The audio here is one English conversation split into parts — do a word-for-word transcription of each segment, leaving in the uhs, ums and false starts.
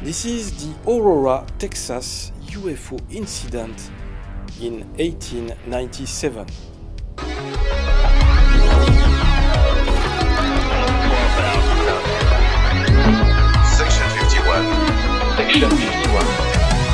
This is the Aurora, Texas U F O incident in eighteen ninety-seven. Section fifty-one. Section fifty-one.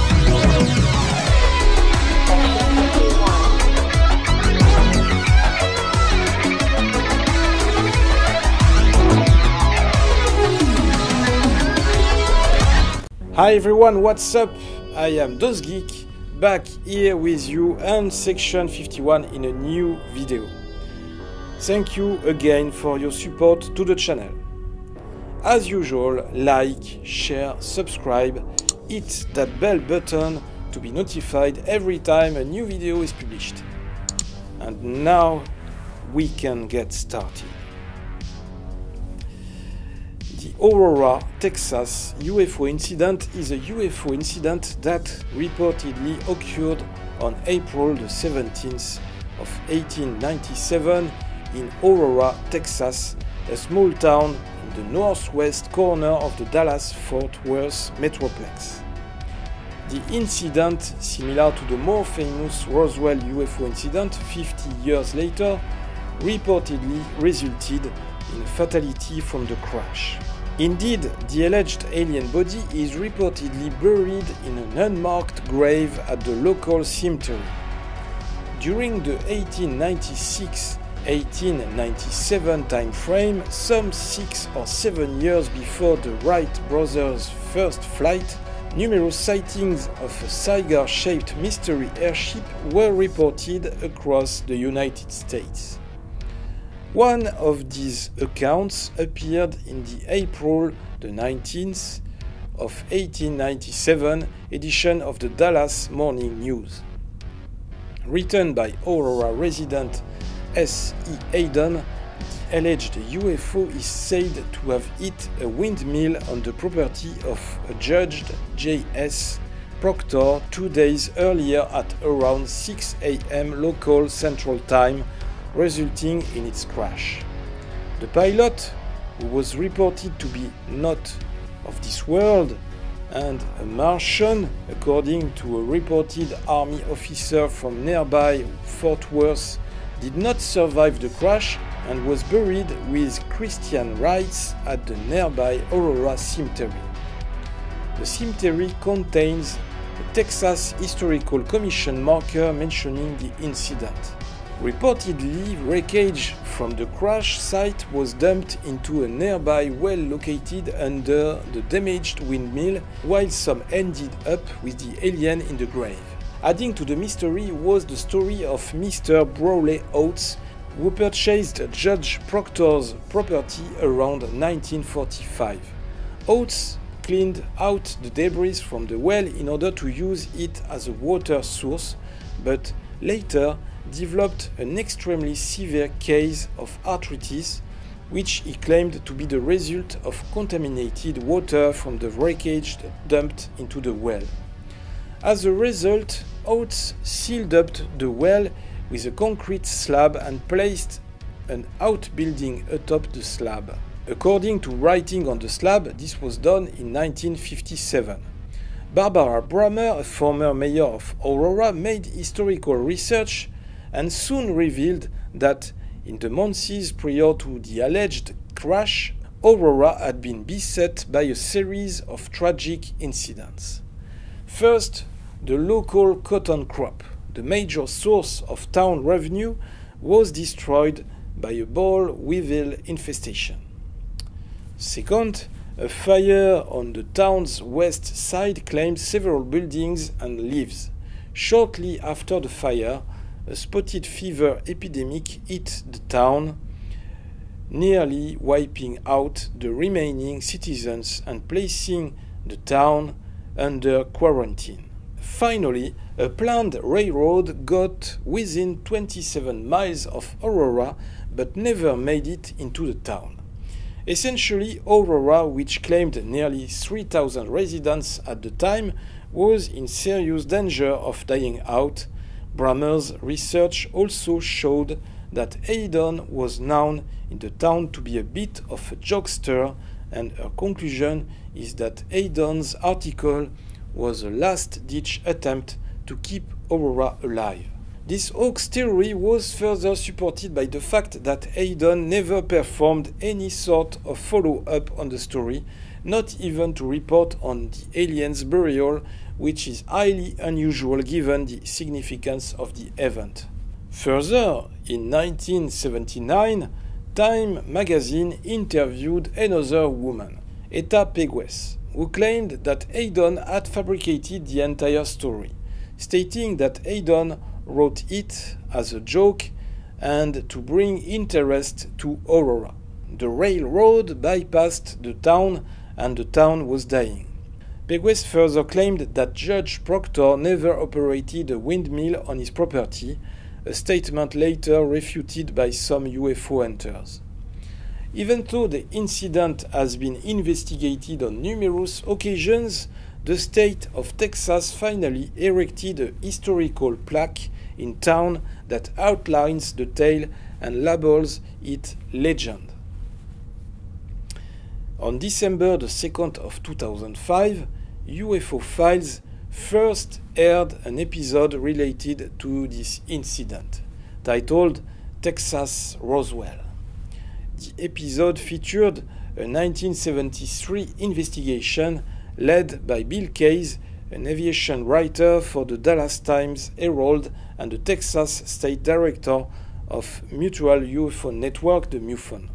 Hi everyone, what's up? I am DOZgeek, back here with you and Section fifty-one in a new video. Thank you again for your support to the channel. As usual, like, share, subscribe, hit that bell button to be notified every time a new video is published. And now we can get started. The Aurora, Texas U F O incident is a U F O incident that reportedly occurred on April the seventeenth of eighteen ninety-seven in Aurora, Texas, a small town in the northwest corner of the Dallas-Fort Worth metroplex. The incident, similar to the more famous Roswell U F O incident fifty years later, reportedly resulted in a fatality from the crash. Indeed, the alleged alien body is reportedly buried in an unmarked grave at the local cemetery. During the eighteen ninety-six to eighteen ninety-seven time frame, some six or seven years before the Wright brothers' first flight, numerous sightings of a cigar-shaped mystery airship were reported across the United States. One of these accounts appeared in the April the nineteenth of eighteen ninety-seven edition of the Dallas Morning News. Written by Aurora resident S E Hayden, the alleged U F O is said to have hit a windmill on the property of a Judge J S Proctor two days earlier at around six A M local Central Time, resulting in its crash. The pilot, who was reported to be not of this world and a Martian, according to a reported army officer from nearby Fort Worth, did not survive the crash and was buried with Christian rites at the nearby Aurora Cemetery. The cemetery contains a Texas Historical Commission marker mentioning the incident. Reportedly, wreckage from the crash site was dumped into a nearby well located under the damaged windmill, while some ended up with the alien in the grave. Adding to the mystery was the story of Mister Brawley Oates, who purchased Judge Proctor's property around nineteen forty-five. Oates cleaned out the debris from the well in order to use it as a water source, but later developed an extremely severe case of arthritis, which he claimed to be the result of contaminated water from the wreckage dumped into the well. As a result, Oates sealed up the well with a concrete slab and placed an outbuilding atop the slab. According to writing on the slab, this was done in nineteen fifty-seven. Barbara Brammer, a former mayor of Aurora, made historical research and soon revealed that in the months prior to the alleged crash, Aurora had been beset by a series of tragic incidents. First, the local cotton crop, the major source of town revenue, was destroyed by a boll weevil infestation. Second, a fire on the town's west side claimed several buildings and lives. Shortly after the fire, a spotted fever epidemic hit the town, nearly wiping out the remaining citizens and placing the town under quarantine. Finally, a planned railroad got within twenty-seven miles of Aurora but never made it into the town. Essentially, Aurora, which claimed nearly three thousand residents at the time, was in serious danger of dying out. Brammer's research also showed that Hayden was known in the town to be a bit of a jokester and her conclusion is that Hayden's article was a last-ditch attempt to keep Aurora alive. This hoax theory was further supported by the fact that Hayden never performed any sort of follow-up on the story, not even to report on the alien's burial, which is highly unusual given the significance of the event. Further, in nineteen seventy-nine, Time magazine interviewed another woman, Etta Pegues, who claimed that Hayden had fabricated the entire story, stating that Hayden wrote it as a joke and to bring interest to Aurora. The railroad bypassed the town and the town was dying. Pegues further claimed that Judge Proctor never operated a windmill on his property, a statement later refuted by some U F O hunters. Even though the incident has been investigated on numerous occasions, the state of Texas finally erected a historical plaque in town that outlines the tale and labels it legend. On December the second of two thousand five, U F O Files first aired an episode related to this incident, titled Texas Roswell. The episode featured a nineteen seventy-three investigation led by Bill Case, an aviation writer for the Dallas Times-Herald and the Texas State Director of Mutual U F O Network, the MUFON.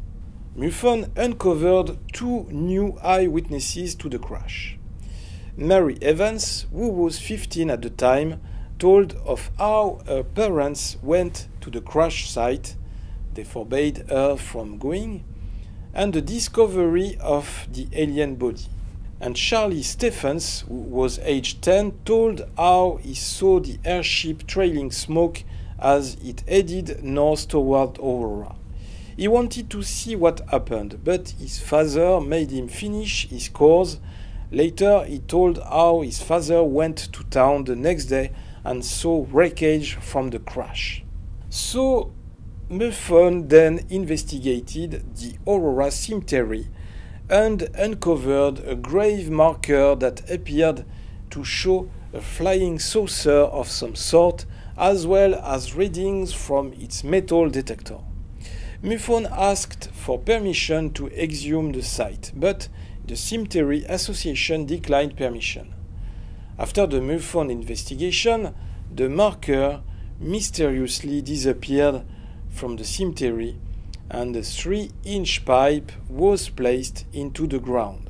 MUFON uncovered two new eyewitnesses to the crash. Mary Evans, who was fifteen at the time, told of how her parents went to the crash site. They forbade her from going, and the discovery of the alien body. And Charlie Stephens, who was age ten, told how he saw the airship trailing smoke as it headed north toward Aurora. He wanted to see what happened, but his father made him finish his course. Later, he told how his father went to town the next day and saw wreckage from the crash. So, MUFON then investigated the Aurora cemetery and uncovered a grave marker that appeared to show a flying saucer of some sort, as well as readings from its metal detector. MUFON asked for permission to exhume the site, but the Cemetery Association declined permission. After the MUFON investigation, the marker mysteriously disappeared from the cemetery and a three-inch pipe was placed into the ground.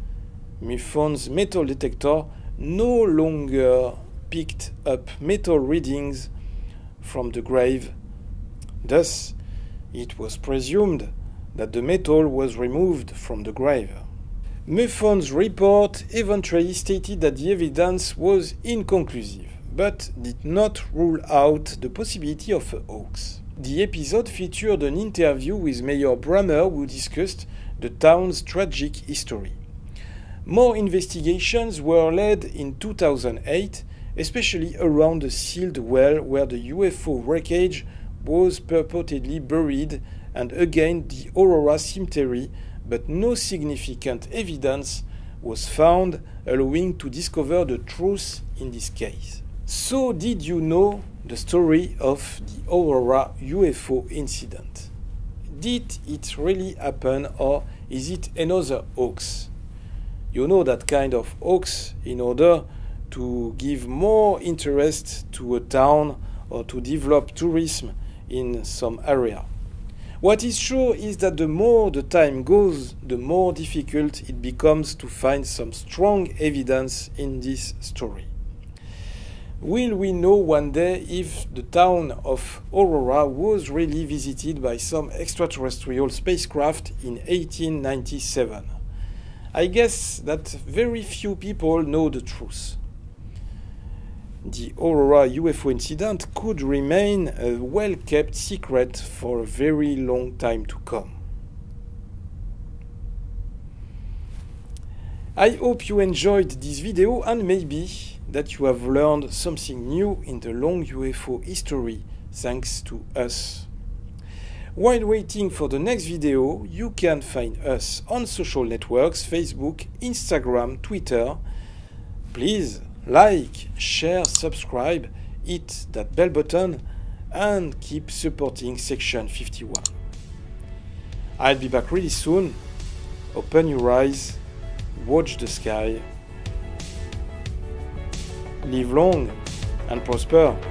MUFON's metal detector no longer picked up metal readings from the grave. Thus, it was presumed that the metal was removed from the grave. MUFON's report eventually stated that the evidence was inconclusive, but did not rule out the possibility of a hoax. The episode featured an interview with Mayor Brammer, who discussed the town's tragic history. More investigations were led in two thousand eight, especially around the sealed well where the U F O wreckage was purportedly buried, and again the Aurora cemetery, but no significant evidence was found allowing to discover the truth in this case. So, did you know the story of the Aurora U F O incident? Did it really happen, or is it another hoax? You know that kind of hoax in order to give more interest to a town or to develop tourism in some area. What is sure is that the more the time goes, the more difficult it becomes to find some strong evidence in this story. Will we know one day if the town of Aurora was really visited by some extraterrestrial spacecraft in eighteen ninety-seven? I guess that very few people know the truth. The Aurora U F O incident could remain a well-kept secret for a very long time to come. I hope you enjoyed this video and maybe that you have learned something new in the long U F O history thanks to us. While waiting for the next video, you can find us on social networks, Facebook, Instagram, Twitter. Please like, share, subscribe, hit that bell button, and keep supporting Section fifty-one. I'll be back really soon. Open your eyes, watch the sky. Live long and prosper.